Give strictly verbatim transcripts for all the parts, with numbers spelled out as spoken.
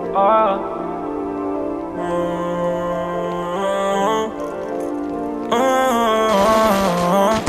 Uh, uh, uh,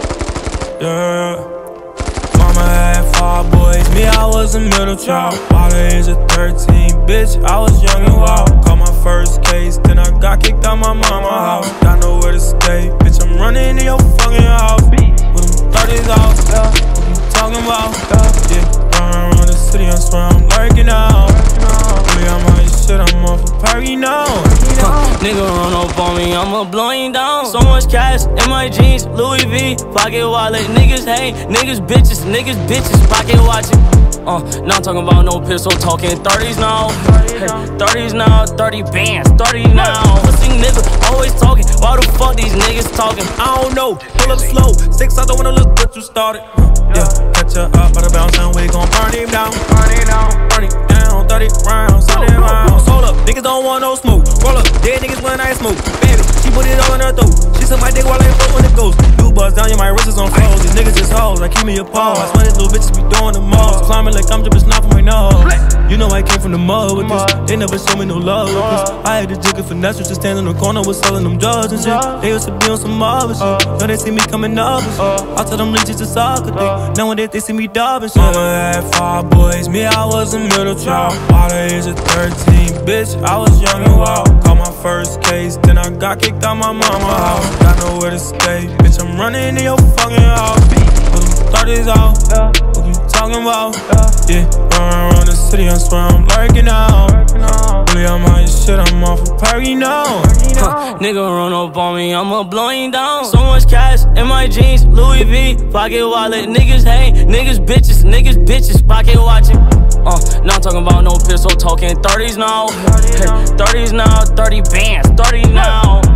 yeah. Mama had five boys, me, I was a middle child. By the age of thirteen, bitch, I was young and wild. Caught my first case, then I got kicked out my mama's house. Got nowhere to stay, bitch, I'm running in your fucking house. With them thirties out, what you talking about? Yeah, running around the city, I swear I'm lurking out. Really, I'm on this shit, I'm off a party now. Huh, nigga run up on me, I'ma blow him down. So much cash in my jeans, Louis V, pocket wallet. Niggas hate, niggas bitches, niggas bitches, pocket watching. Uh, now I'm talking about no pistol, talking thirties now. Hey, thirties now, thirty bands, thirty now. Pussy nigga, always talking, why the fuck these niggas talking? I don't know, pull up slow, six out the window, look what you started. Yeah, catch her up by the bounce and we gon' burn him down. Burn him down, burn him down, thirty rounds, thirty rounds. Hold up, niggas don't want no smoke. Roll up, dead niggas when I smoke. Baby, she put it all in her throat. She suck my dick while I float when it goes. You buzz down, yeah, my wrist is on froze. These niggas just hoes, like keep me a pause. I swear these little bitches be doing the most. Climbing like I'm drippin' snot from my nose. You know I came from the mud with this. They never show me no love with this. I had to jig it for finesse, just stand in the corner with selling them drugs and shit. They used to be on some other shit. Now they see me coming up and shit. I tell them leeches to suck a dick. Nowadays they see me dub and shit. Mama had five boys, me I was a middle child. By the age of thirteen, bitch, I was young and wild. Caught my first case, then I got kicked out my mama's house. Got nowhere to stay, bitch, I'm running in your fucking house. Put them thirties out, what you talking about? Yeah, run around the city, I swear I'm lurking out. Really, I'm on your shit, I'm off a party now. Huh, nigga run up on me, I'ma blow him down. So much cash in my jeans, Louis V, pocket wallet. Niggas hate, niggas bitches, niggas bitches, pocket watching. Uh, now I'm talking about no pistol, talking thirties now. Hey, thirties now, thirty bands, thirty now.